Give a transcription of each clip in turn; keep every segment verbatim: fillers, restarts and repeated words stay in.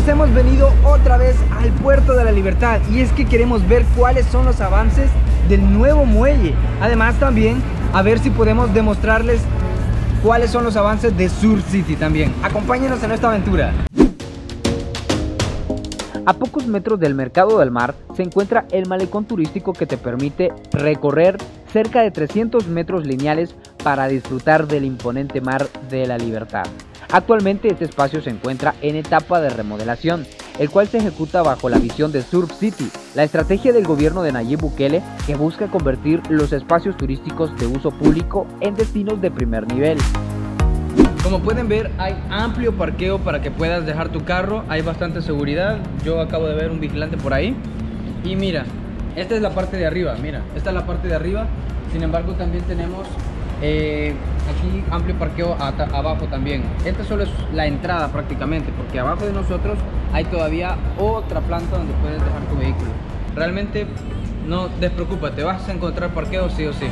Amigos, hemos venido otra vez al Puerto de la Libertad y es que queremos ver cuáles son los avances del nuevo muelle. Además también a ver si podemos demostrarles cuáles son los avances de Surf City también. Acompáñenos en esta aventura. A pocos metros del Mercado del Mar se encuentra el malecón turístico que te permite recorrer cerca de trescientos metros lineales para disfrutar del imponente Mar de la Libertad. Actualmente este espacio se encuentra en etapa de remodelación, el cual se ejecuta bajo la visión de Surf City, la estrategia del gobierno de Nayib Bukele que busca convertir los espacios turísticos de uso público en destinos de primer nivel. Como pueden ver, hay amplio parqueo para que puedas dejar tu carro, hay bastante seguridad. Yo acabo de ver un vigilante por ahí. Y mira, esta es la parte de arriba, mira, esta es la parte de arriba. Sin embargo, también tenemos eh, aquí amplio parqueo abajo también. Esta solo es la entrada prácticamente, porque abajo de nosotros hay todavía otra planta donde puedes dejar tu vehículo. Realmente no te preocupes, te vas a encontrar parqueo sí o sí.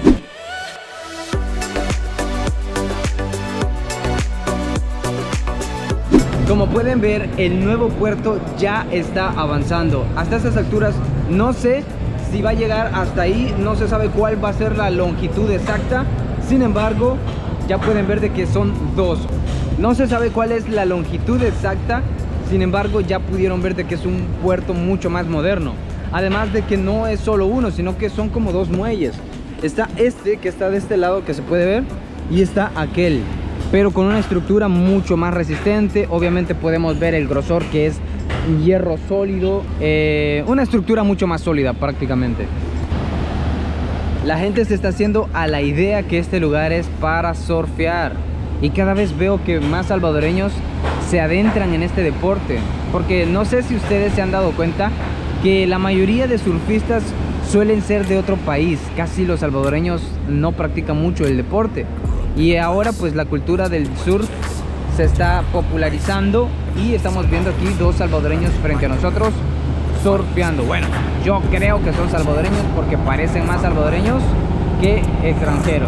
Como pueden ver, el nuevo puerto ya está avanzando. Hasta estas alturas no sé si va a llegar hasta ahí, no se sabe cuál va a ser la longitud exacta. Sin embargo, ya pueden ver de que son dos. No se sabe cuál es la longitud exacta, sin embargo ya pudieron ver de que es un puerto mucho más moderno. Además de que no es solo uno, sino que son como dos muelles. Está este que está de este lado que se puede ver y está aquel, pero con una estructura mucho más resistente. Obviamente podemos ver el grosor que es hierro sólido, eh, una estructura mucho más sólida prácticamente. La gente se está haciendo a la idea que este lugar es para surfear y cada vez veo que más salvadoreños se adentran en este deporte, porque no sé si ustedes se han dado cuenta que la mayoría de surfistas suelen ser de otro país. Casi los salvadoreños no practican mucho el deporte. Y ahora pues la cultura del surf se está popularizando y estamos viendo aquí dos salvadoreños frente a nosotros surfeando. Bueno, yo creo que son salvadoreños porque parecen más salvadoreños que extranjeros.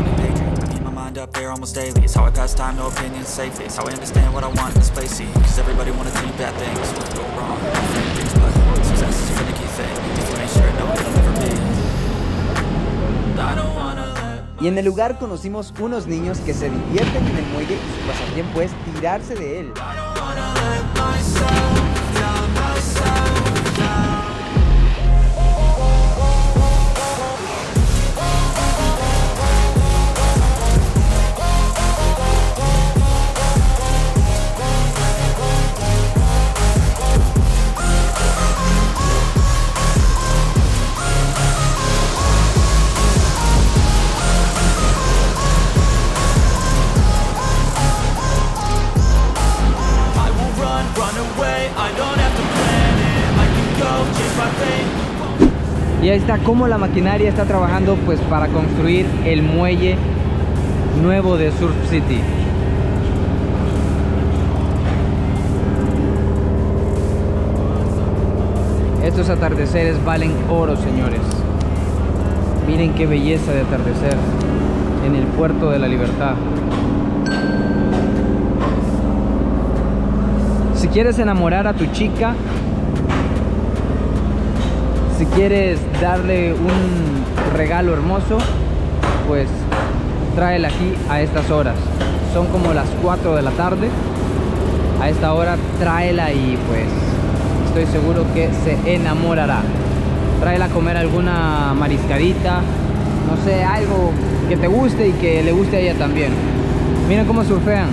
Y en el lugar conocimos unos niños que se divierten en el muelle y su pasatiempo es tirarse de él. Y ahí está cómo la maquinaria está trabajando pues para construir el muelle nuevo de Surf City. Estos atardeceres valen oro, señores. Miren qué belleza de atardecer en el Puerto de la Libertad. Si quieres enamorar a tu chica, si quieres darle un regalo hermoso, pues tráela aquí a estas horas. Son como las cuatro de la tarde. A esta hora tráela y pues estoy seguro que se enamorará. Tráela a comer alguna mariscadita, no sé, algo que te guste y que le guste a ella también. Miren cómo surfean.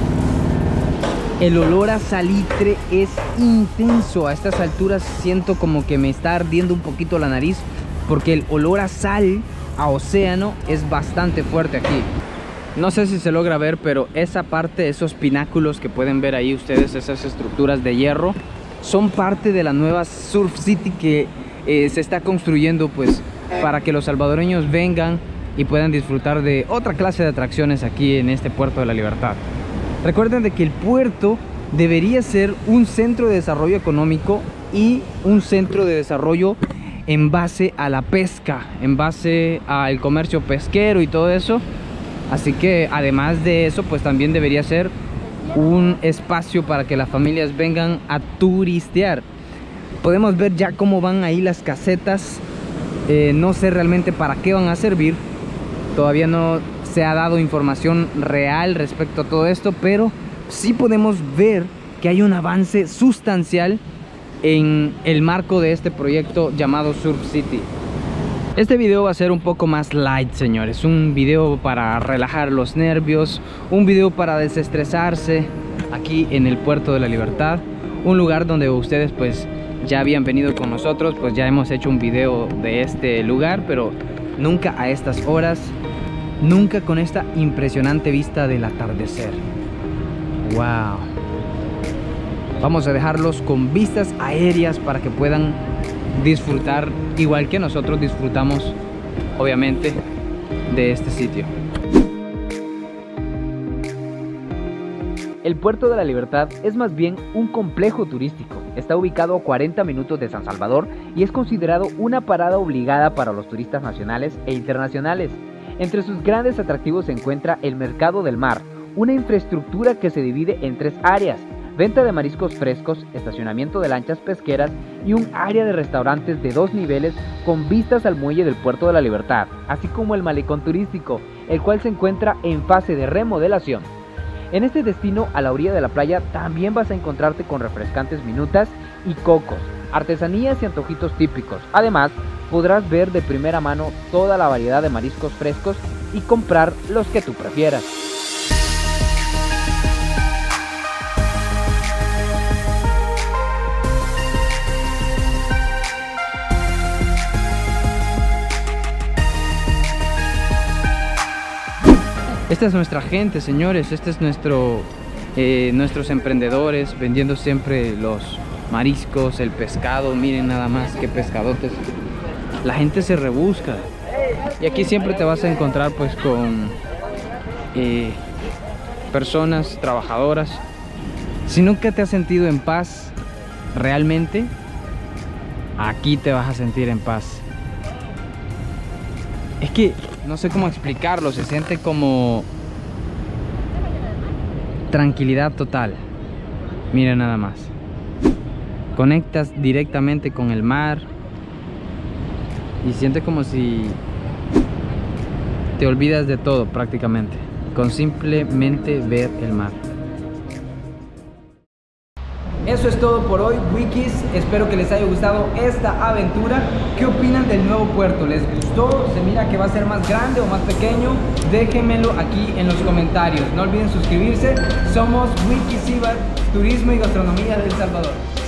El olor a salitre es intenso. A estas alturas siento como que me está ardiendo un poquito la nariz, porque el olor a sal, a océano, es bastante fuerte aquí. No sé si se logra ver, pero esa parte, esos pináculos que pueden ver ahí ustedes, esas estructuras de hierro, son parte de la nueva Surf City que eh, se está construyendo pues para que los salvadoreños vengan y puedan disfrutar de otra clase de atracciones aquí en este Puerto de la Libertad. Recuerden de que el puerto debería ser un centro de desarrollo económico y un centro de desarrollo en base a la pesca, en base al comercio pesquero y todo eso. Así que además de eso, pues también debería ser un espacio para que las familias vengan a turistear. Podemos ver ya cómo van ahí las casetas. Eh, no sé realmente para qué van a servir. Todavía no se ha dado información real respecto a todo esto, pero sí podemos ver que hay un avance sustancial en el marco de este proyecto llamado Surf City. Este video va a ser un poco más light, señores. Un video para relajar los nervios, un video para desestresarse aquí en el Puerto de la Libertad, un lugar donde ustedes pues ya habían venido con nosotros. Pues ya hemos hecho un video de este lugar, pero nunca a estas horas, nunca con esta impresionante vista del atardecer. Wow. Vamos a dejarlos con vistas aéreas para que puedan disfrutar igual que nosotros disfrutamos, obviamente, de este sitio. El Puerto de la Libertad es más bien un complejo turístico. Está ubicado a cuarenta minutos de San Salvador y es considerado una parada obligada para los turistas nacionales e internacionales. Entre sus grandes atractivos se encuentra el Mercado del Mar, una infraestructura que se divide en tres áreas: venta de mariscos frescos, estacionamiento de lanchas pesqueras y un área de restaurantes de dos niveles con vistas al muelle del Puerto de la Libertad, así como el malecón turístico, el cual se encuentra en fase de remodelación. En este destino, a la orilla de la playa, también vas a encontrarte con refrescantes minutas y cocos, artesanías y antojitos típicos. Además, podrás ver de primera mano toda la variedad de mariscos frescos y comprar los que tú prefieras. Esta es nuestra gente, señores. Este es nuestro, eh, nuestros emprendedores vendiendo siempre los mariscos, el pescado. Miren nada más qué pescadotes. La gente se rebusca. Y aquí siempre te vas a encontrar pues con eh, personas trabajadoras. Si nunca te has sentido en paz realmente, aquí te vas a sentir en paz. Es que no sé cómo explicarlo, se siente como tranquilidad total. Mira nada más. Conectas directamente con el mar y sientes como si te olvidas de todo prácticamente, con simplemente ver el mar. Eso es todo por hoy, Wikis. Espero que les haya gustado esta aventura. ¿Qué opinan del nuevo puerto? ¿Les gustó? ¿Se mira que va a ser más grande o más pequeño? Déjenmelo aquí en los comentarios. No olviden suscribirse. Somos Wikis Ibar, Turismo y Gastronomía de El Salvador.